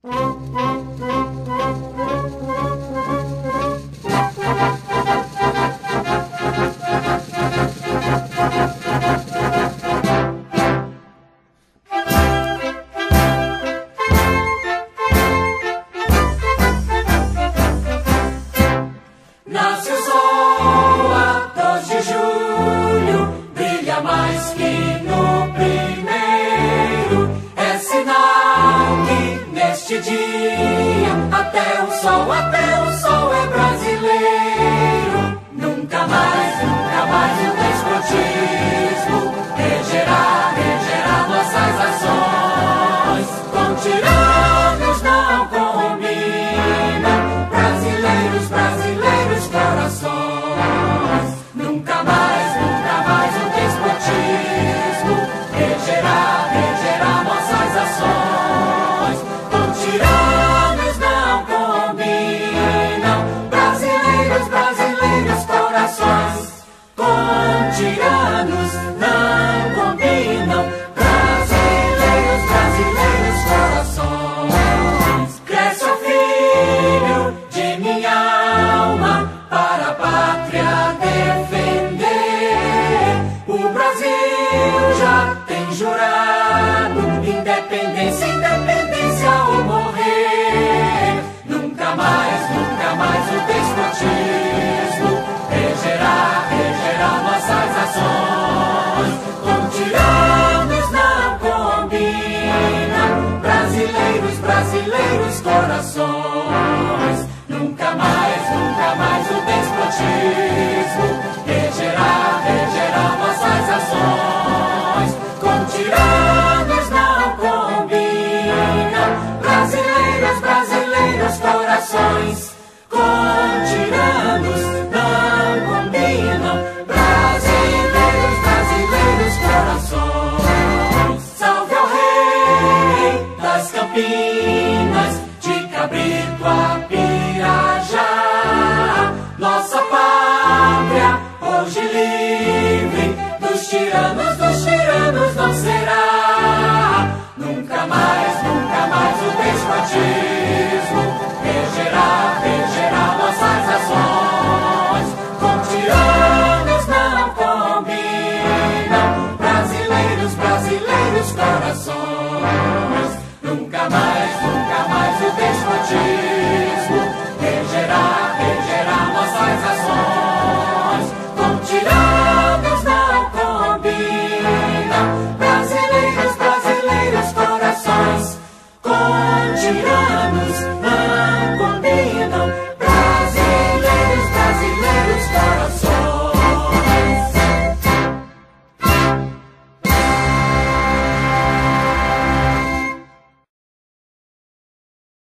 Nasce o sol a 2 de julho, brilha mais que no primeiro. É sinal que neste dia até o sol é brasileiro. Nunca mais o despotismo regerá nossas ações. Com tiranos não combina, brasileiros corações. Nunca mais o despotismo regerá nossas ações. Com tiranos não combinam, brasileiros corações. Com tiranos não combinam, brasileiros corações. Cresce o filho de minha alma para a pátria defender. O Brasil já tem jurado independência ou morrer. Nunca mais o despotismo regerá nossas ações. Com tiranos não combinam, brasileiros corações. Nunca mais o despotismo regerá nossas ações. Com tiranos não combinam, brasileiros corações. Com tiranos não combinam, brasileiros corações. Salve ao rei das Campinas, de Cabrito a Pirajá. Nossa pátria hoje livre, dos tiranos não será. Nunca mais o despotismo regerá nossas ações. Com tiranos não combinam, brasileiros corações. Nunca mais o despotismo regerá nossas ações. Com tiranos não combinam, brasileiros corações. Com tiranos não